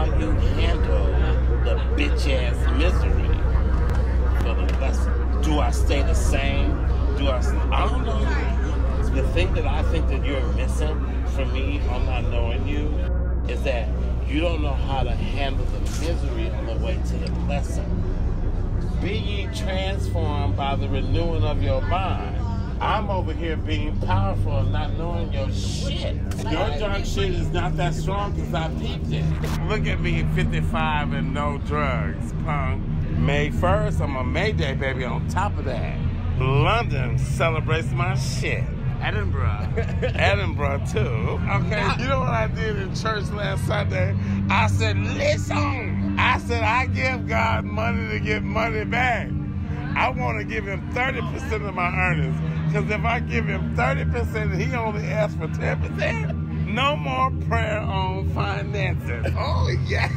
how you handle the bitch-ass misery for the blessing. Do I stay the same? I don't know. The thing that I think that you're missing from me on not knowing you is that you don't know how to handle the misery on the way to the blessing. Be ye transformed by the renewing of your mind. I'm over here being powerful and not knowing your shit. Your dark shit is not that strong because I peeped it. Look at me, 55 and no drugs, punk. May 1st, I'm a May Day, baby, on top of that. London celebrates my shit. Edinburgh. Edinburgh, too. Okay, you know what I did in church last Sunday? I said, listen. I said, I give God money to get money back. I want to give him 30% of my earnings. Because if I give him 30% and he only asks for 10%, no more prayer on finances. Oh, yes.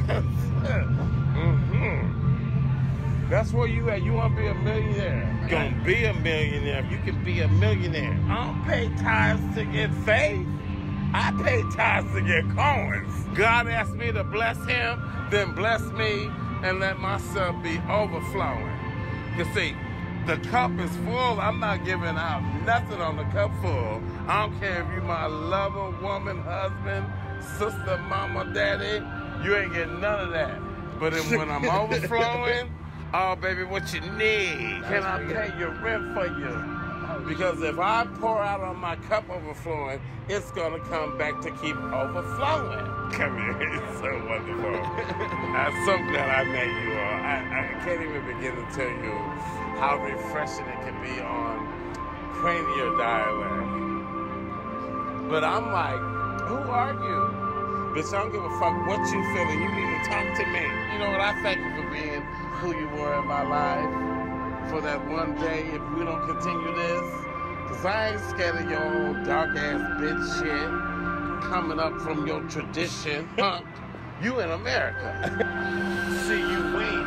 That's where you at. You want to be a millionaire. You're going to be a millionaire. You can be a millionaire. I don't pay tithes to get faith. I pay tithes to get coins. God asked me to bless him, then bless me, and let my son be overflowing. You see, the cup is full. I'm not giving out nothing on the cup full. I don't care if you my lover, woman, husband, sister, mama, daddy. You ain't getting none of that. But when I'm overflowing, oh, baby, what you need? Can I pay your rent for you? Because if I pour out on my cup overflowing, it's going to come back to keep overflowing. Come here. It's so wonderful. I'm so glad I met you all. I can't even begin to tell you how refreshing it can be on cranial dialect. But I'm like, who are you? Bitch, I don't give a fuck what you feeling. You need to talk to me. You know what? I thank you for being who you were in my life for that one day if we don't continue this. Because I ain't scared of your old dark-ass bitch shit coming up from your tradition. You in America. See you win.